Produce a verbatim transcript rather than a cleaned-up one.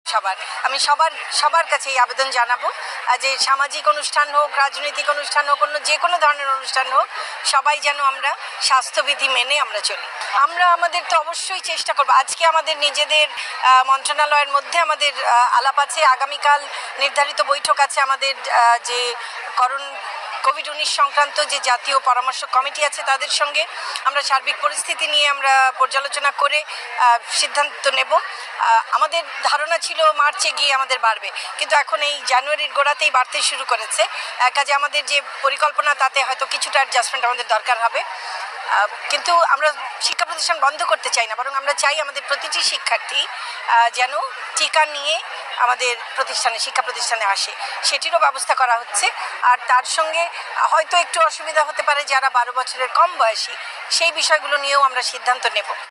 সবার আমি সবার সবার কাছে এই আবেদন জানাবো যে সামাজিক অনুষ্ঠান হোক, রাজনৈতিক অনুষ্ঠান হোক, অন্য যে কোনো ধরনের অনুষ্ঠান হোক, সবাই যেন আমরা স্বাস্থ্যবিধি মেনে আমরা চলি। আমরা আমাদের তো অবশ্যই চেষ্টা করব। আজকে আমাদের নিজেদের মন্ত্রণালয়ের মধ্যে আমাদের আলাপ আছে, আগামীকাল নির্ধারিত বৈঠক আছে আমাদের যে করোনা কোভিড উনিশ সংক্রান্ত যে জাতীয় পরামর্শ কমিটি আছে তাদের সঙ্গে আমরা সার্বিক পরিস্থিতি নিয়ে আমরা পর্যালোচনা করে সিদ্ধান্ত নেব। আমাদের ধারণা ছিল মার্চে গিয়ে আমাদের বাড়বে, কিন্তু এখন এই জানুয়ারির গোড়াতেই বাড়তে শুরু করেছে। কাজে আমাদের যে পরিকল্পনা তাতে হয়তো কিছুটা অ্যাডজাস্টমেন্ট আমাদের দরকার হবে। কিন্তু আমরা শিক্ষা প্রতিষ্ঠান বন্ধ করতে চাই না, বরং আমরা চাই আমাদের প্রতিটি শিক্ষার্থী যেন টিকা নিয়ে আমাদের প্রতিষ্ঠানে শিক্ষা প্রতিষ্ঠানে আসে, সেটিরও ব্যবস্থা করা হচ্ছে। আর তার সঙ্গে হয়তো একটু অসুবিধা হতে পারে যারা বারো বছরের কম বয়সী, সেই বিষয়গুলো নিয়েও আমরা সিদ্ধান্ত নেব।